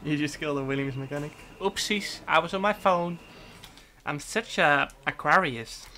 You just killed a Williams mechanic. Oopsies, I was on my phone. I'm such a Aquarius.